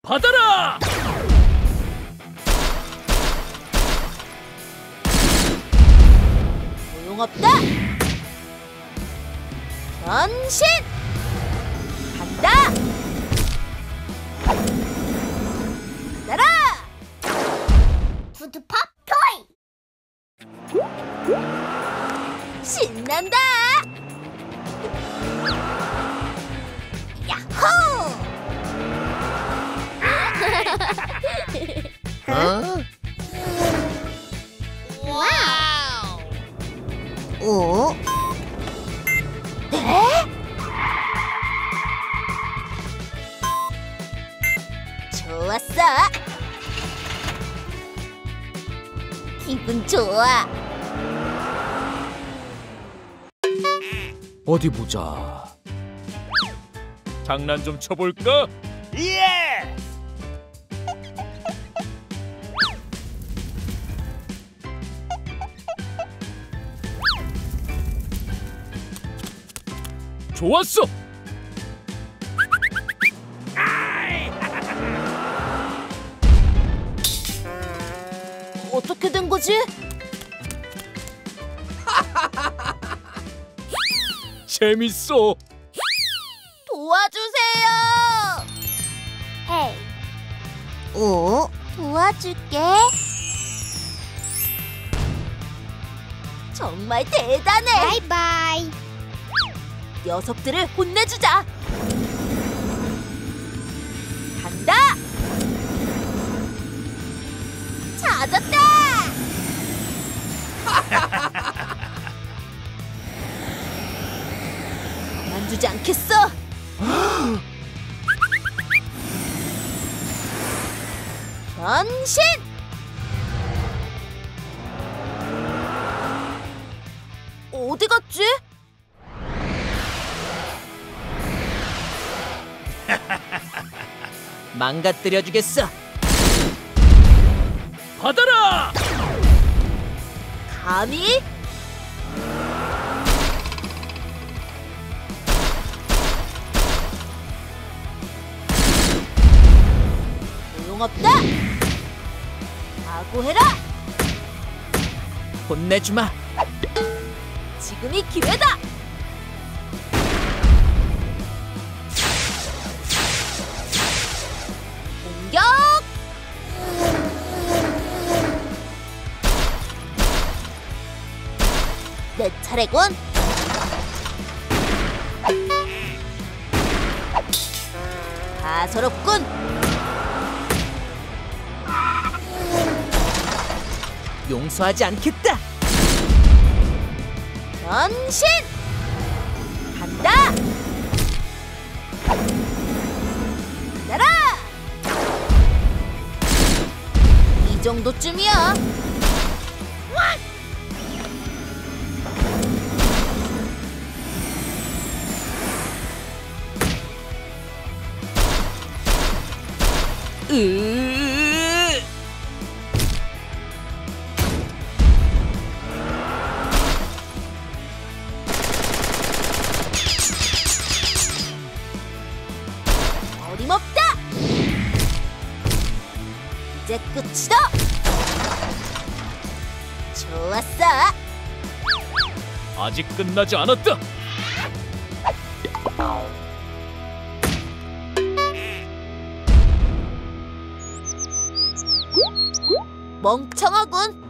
받아라! 소용없다! 변신! 간다! 받아라! 푸드팝 토이! 신난다! 야호! 와우! 오? 네? 좋았어! 기분 좋아! 어디 보자. 장난 좀 쳐볼까? 예! 좋았어! 어떻게 된 거지? 재밌어! 도와주세요! 헤이, 오? 도와줄게. 정말 대단해! 바이바이. 녀석들을 혼내주자! 간다! 찾았다! 가만두지 않겠어! 변신! 어디 갔지? 망가뜨려주겠어. 받아라! 감히? 소용없다! 각오해라! 혼내주마. 지금이 기회다! 공격! 내 차례군! 가소롭군! 용서하지 않겠다. 변신! 간다! 날아! 이 정도쯤이야. 으. 어림없다! 이제 끝이다! 좋았어! 아직 끝나지 않았다! 멍청하군!